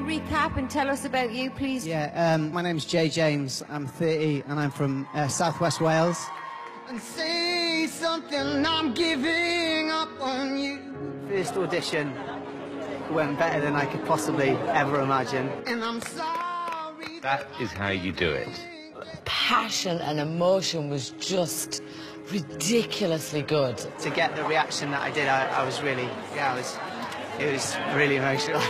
recap and tell us about you, please? Yeah, my name's Jay James. I'm 30 and I'm from Southwest Wales. And say something, I'm giving up on you. First audition went better than I could possibly ever imagine. And I'm sorry. That is how you do it. Passion and emotion was just ridiculously good. To get the reaction that I did, I was really, it was really emotional.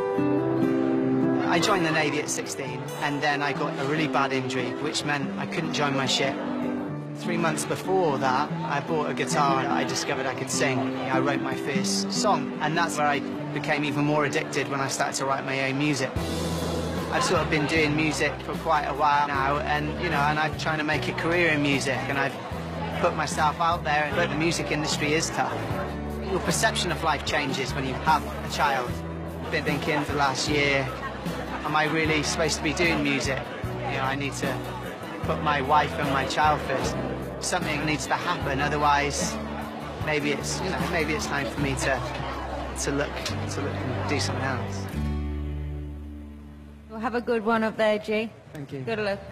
I joined the Navy at 16, and then I got a really bad injury, which meant I couldn't join my ship. 3 months before that, I bought a guitar and I discovered I could sing. I wrote my first song, and that's where I became even more addicted when I started to write my own music. I've sort of been doing music for quite a while now, and and I'm trying to make a career in music, and I've put myself out there, but the music industry is tough. Your perception of life changes when you have a child. I've been thinking for the last year, am I really supposed to be doing music? I need to put my wife and my child first. Something needs to happen, otherwise maybe it's time for me to look and do something else. We'll have a good one up there, G. Thank you. Good luck.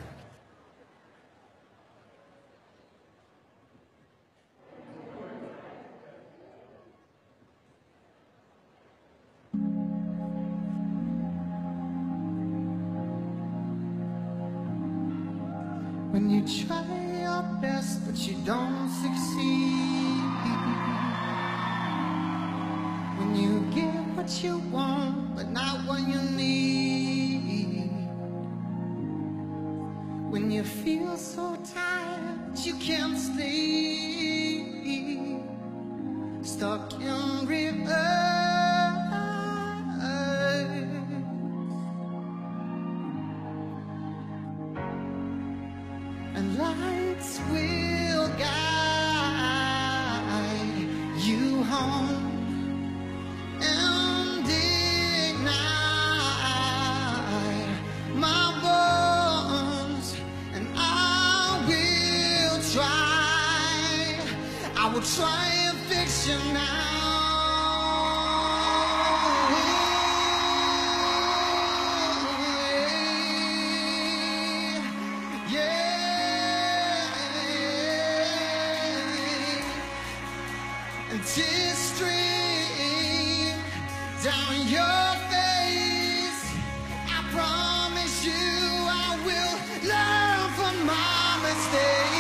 When you try your best but you don't succeed, when you get what you want but not what you need, when you feel so tired you can't sleep, stuck in reverse, and lights will guide you home and ignite my bones, and I will try and fix you now. And tears stream down your face. I promise you I will learn from my mistakes.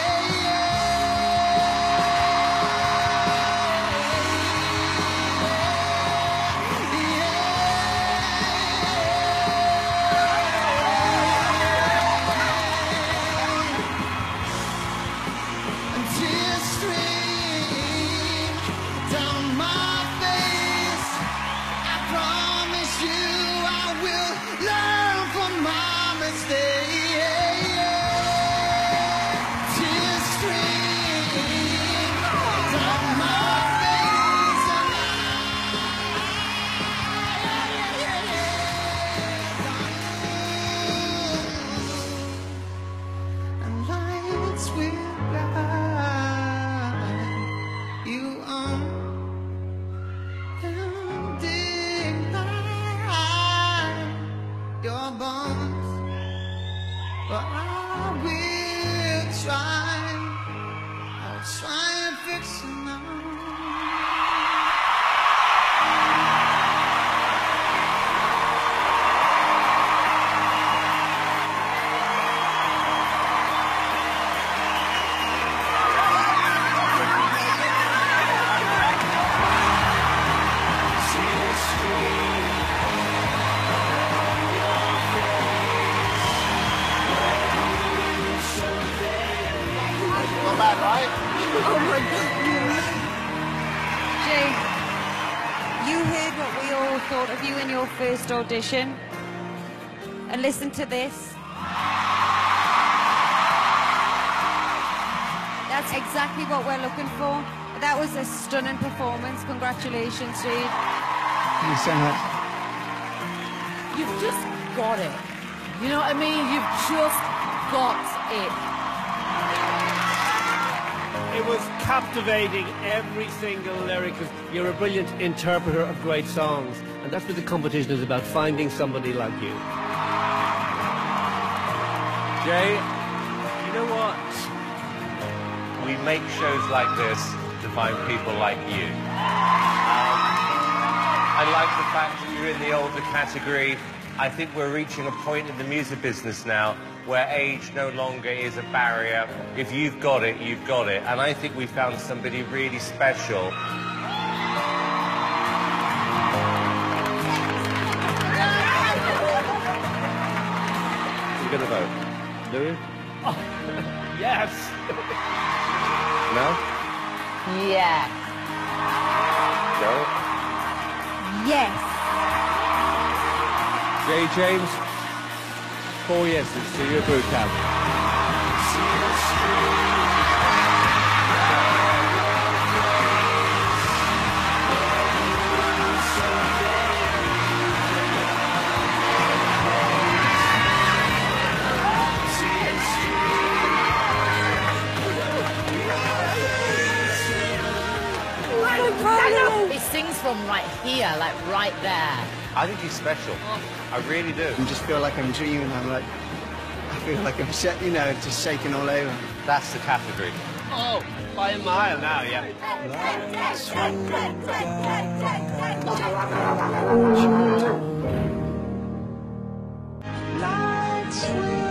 But I will try. I'll try and fix it now. Bad, right? Oh my goodness. Jay, you heard what we all thought of you in your first audition. And listen to this. That's exactly what we're looking for. That was a stunning performance. Congratulations, Jade. Thank you so much. You've just got it. You know what I mean? You've just got it. It was captivating, every single lyric. You're a brilliant interpreter of great songs, and that's what the competition is about, finding somebody like you. Jay, you know what? We make shows like this to find people like you. I like the fact that you're in the older category. I think we're reaching a point in the music business now where age no longer is a barrier. If you've got it, you've got it. And I think we found somebody really special. You're going to vote? Louis? Oh, yes! No? Yeah. No? Yes. Jay James, 4 yeses to your boot camp. He sings from right here, like right there. I think he's special. I really do. I just feel like I'm dreaming. I feel like I'm, just shaking all over. That's the category. Oh, by a mile now, yeah. Lights will